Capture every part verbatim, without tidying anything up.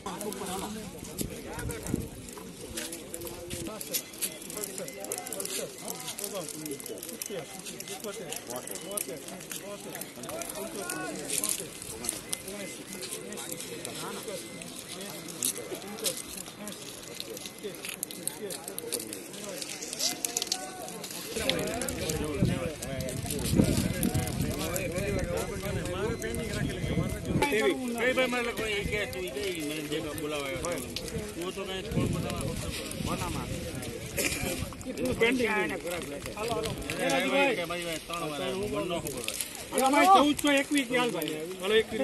ચૌદસો એકવીસ હાલ ભાઈ હલો એકવીસ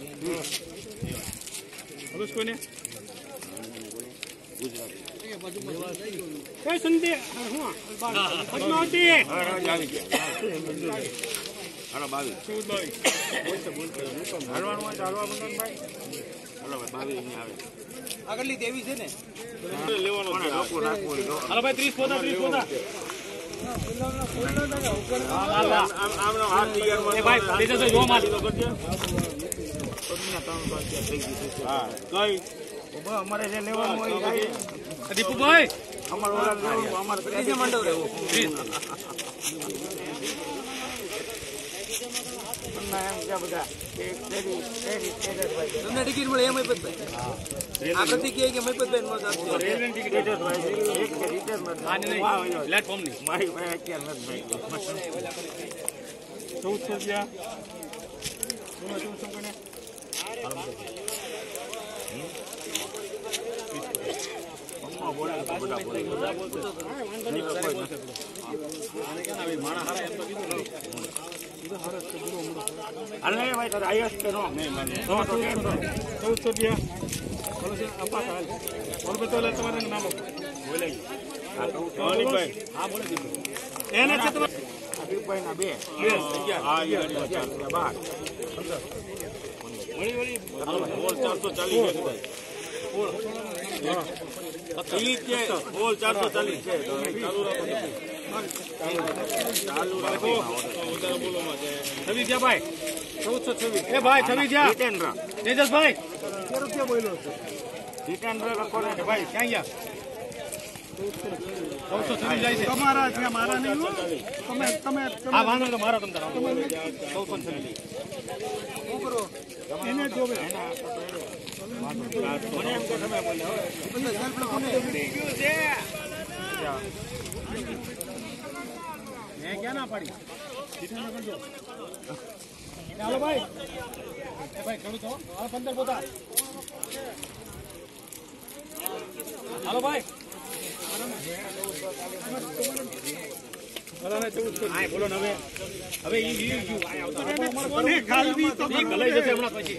હલો કોઈને કઈ સંધે હાલો બાવીસ ચૌદ બાવીસ હાલવાનું હોય તો હાલવા બંધન ભાઈ હાલો ભાઈ બાવીસ ની આવે આગળની તેવી છે ને લેવાનો હાલો ભાઈ ત્રીસ પોતા ત્રીસ પોતા અમારે જે લેવાનું હોય દીપુભાઈ અમારે અમારે મંડળ રહેવું તમને ટિકિટ મળે એમ મહિપતભાઈ આ પ્રતિ કે મહિપતભાઈ પ્લેટફોર્મ ની મારી ભાઈ અત્યારે નથી ચૌદસો રૂપિયા ચૌદસો રૂપિયા તમારે નામ એને બે ચારસો ચાલીસ ચારસો ચાલીસ છે ચાલુ રાખો છવ્વીસ જ્યાં ભાઈ ચૌદસો છવ્વીસ એ ભાઈ છવ્વીસ જ્યાં તેજસભાઈ રૂપિયા બોલ્યો જીતેન્દ્ર લખો ને ભાઈ ક્યાં ગયા ચૌદસો છવ્વીસ જાય છે તમારા ત્યાં મારા નહીં તમે તમે હા વાંધો તો મારા તમે ચૌદસો છવ્વીસ એને જોવે મને એમ કે તમે બોલ્યા મેં ક્યાં ના પાડી ચાલો ભાઈ ભાઈ ખેડૂતો પંદર પોતા હાલો ભાઈ બોલો ને હવે હવે પછી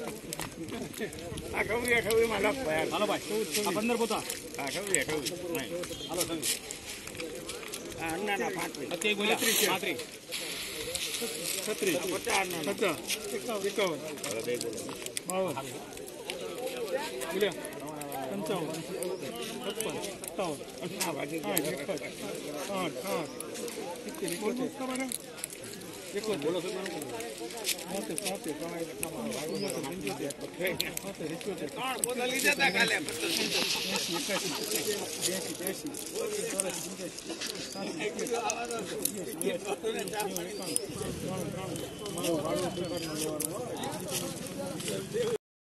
આ ખવરી ખવરી માં લખ ભાઈ હાલો ભાઈ પંદર પોતા હા ખવરી ખવરી હાલો છવ્વીસ હા ના ના પાંત્રીસ અત્યારે બોલ્યા પાંત્રીસ છત્રીસ પચાસ પચાસ એકાવન બાવન બોલ્યા પંચાવન છપ્પન સત્તાવન આઠ આઠ સિત્તેર એકોતેર બોલો